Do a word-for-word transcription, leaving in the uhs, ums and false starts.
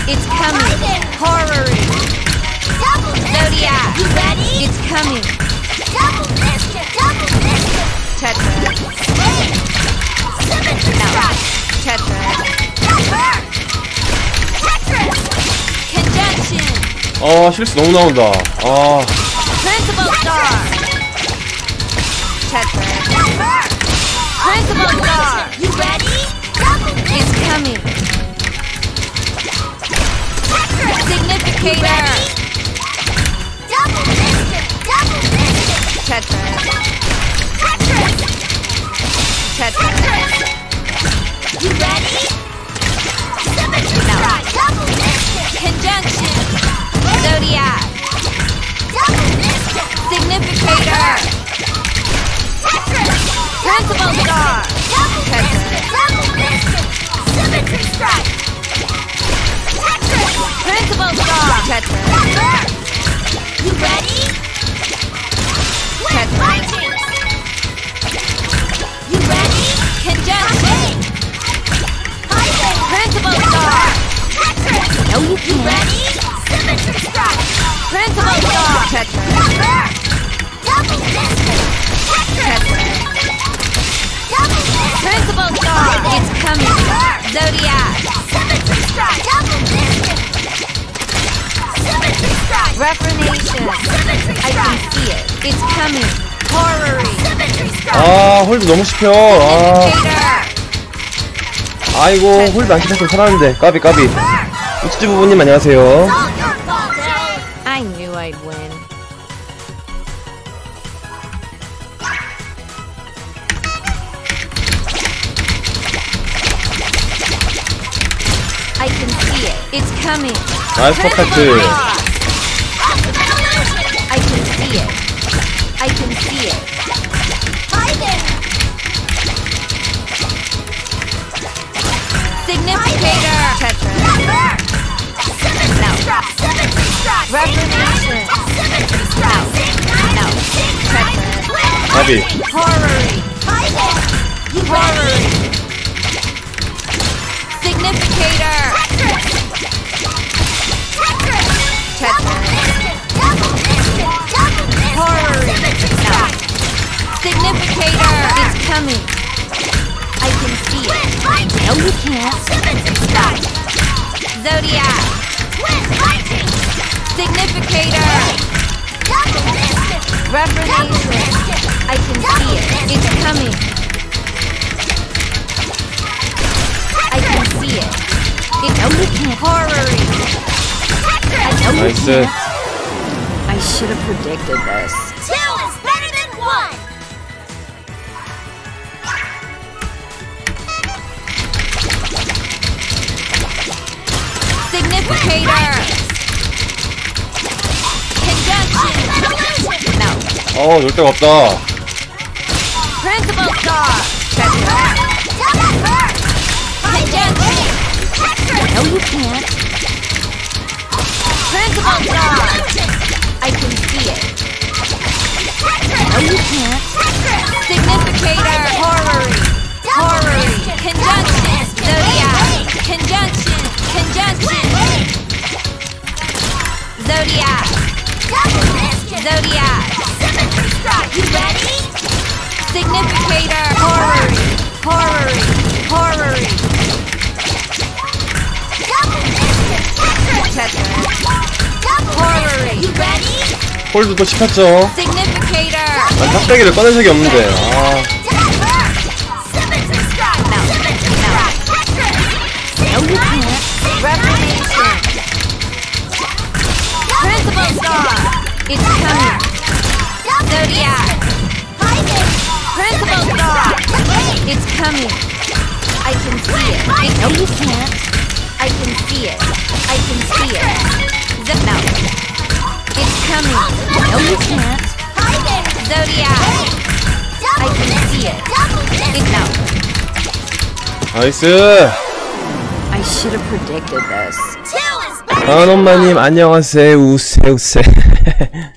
It's coming. Horror. Zodiac. You ready? It's coming. Double mischief. Double mischief. Tetris. Symmetry strike. Tetris. Tetris. Conjunction. 아 실수 너무 나온다. 아. Principal star. Tetris. Principal star. You ready? It's coming. Significator. Double mischief. Double mischief. Tetris. Tetris. You ready? Symmetry strike. Double mischief. Conjunction. Zodiac. Double mischief. Significator. Tetris. Principal star. Double mischief. Double mischief. Symmetry strike. Tetris. Principal star. Tetris. You ready? Tetris. You ready? Conjunction. Principal star. Tetris. No, you can't. You ready? Symmetry strike. Principal star. Tetris. Double mischief. Tetris. Double mischief. Principal star. It's coming. Zodiac. Symmetry strike. Double mischief. Symmetry strike. Reformation. I can see it. It's coming. Horror. Symmetry strike. 아 홀드 너무 씹혀. 아. 아이고 홀드 안 씹혔으면 살았는데. 까비 까비. 우찌 부부님 안녕하세요. I knew I'd win. I can see it. It's coming. 나이스 퍼펙트. I can see it. I can see it. Hi there. Significator. Tetris. No. Reformation. No. No. Tetris. 까비. Horror. Horror. Significator. Tetris. Horror. No. Significator. It's coming. I can see it. No, you can't. Stop. Zodiac. Significator. Reformation. I can see it. It's coming. I can see it. It no, you can't. Horror. I know you 나이스. can't. I should have predicted this. Two is better than one! Significator. Conjunction. No. 어 놀 데가 없다. Principal star. Conjunction. No, you can't. Principal star. I can see it. No, you can't. Significator. Horror. Horror. Conjunction. Zodiac. Conjunction. Conjunction. Zodiac. Zodiac. You ready? Significator. Horror. Horror. Horror. Tetris. Horror. You ready? 홀드도 씹혔죠. Significator. 난 탑대기를 꺼낸 적이 없는데. 아. No. No. No, you can't. Reformation. Principal star. It's coming. Zodiac. Principal star. It's coming. I can see it. it. No, you can't. I can see it. I can see it. Z no. It's coming. No, you can't. Zodiac. I can see it. It no. 나이스. I should have predicted this. 한엄마님 안녕하세요. 우세우세.